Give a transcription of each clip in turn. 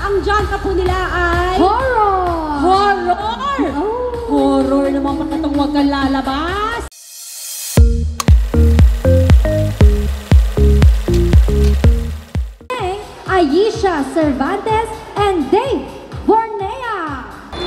ang genre po nila ay... Horror! Horror! Oh. Horror naman pa itong Huwag Kang Lalabas. Teng, Ayesha Cervantes, and Dave Bornea.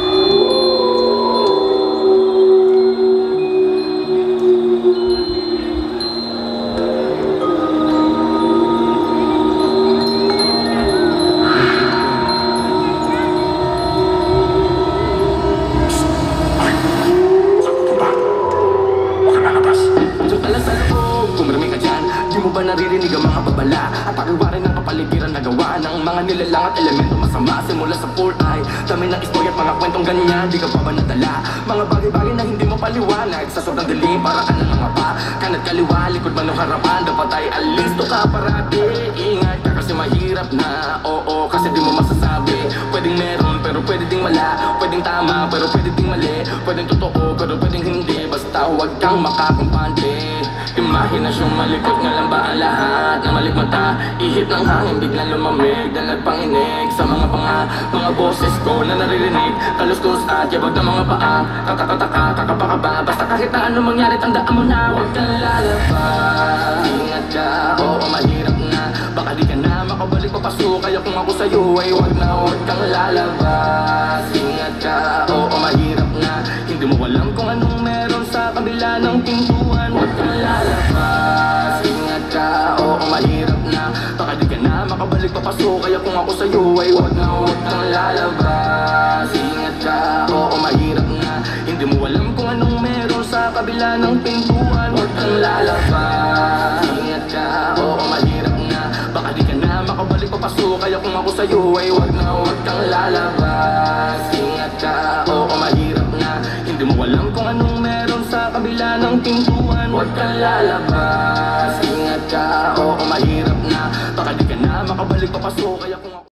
Naririnig ang mga babala at pakiwarin ng kapaligiran na gawa ng mga nilalang at elemento masama. Simula sa poor eye, dami ng istorya at mga kwentong ganyan. Di ka pa ba nadala? Mga bagay-bagay na hindi mo paliwanag sa sobrang dilim, para ka na mga pa kanat kaliwa, likod man o harapan. Dapat ay alisto ka parati. Ingat ka kasi mahirap na. Oo, kasi di mo masasabi. Pwedeng meron pero pwede ding wala. Pwedeng tama pero pwede ding mali. Pwedeng totoo pero pwedeng hindi. Basta huwag kang makakumpante. Imahinasyong malikot nga lang ba ang lahat na malikmata? Ihip ng hangin biglang lumamig, dalag panginig sa mga boses ko na naririnig. Kaluskus at yabag ng mga paa, kakakataka, kakapakaba. Basta kahit na ano mangyari, tandaan mo na huwag kang lalabas. Ingat ka, oo mahirap na. Baka di ka na makabalik papasok. Kaya kung ako sa'yo ay huwag kang lalabas. Ingat ka, oo mahirap na. Hindi mo alam kung anong meron sa kabila ng pintuan. Huwag kang lalabas. Ingat ka, oo mahirap na. Baka di ka na makabalik papasok. Kaya kung ako sa'yo ay huwag kang lalabas. Ingat ka, oo mahirap na. Hindi mo alam kung anong meron sa kabila ng pintuan. Huwag kang lalabas. Ingat ka, oo mahirap na. Baka di ka na makabalik papasok. Kaya kung ako sa'yo ay huwag kang lalabas. Ingat ka, oo mahirap na. Hindi mo alam kung anong meron sa kabila ng pintuan. Huwag kang lalabas. Ingat ka, oo mahirap na. Baka di ka na makabalik papasok. Kaya kung ako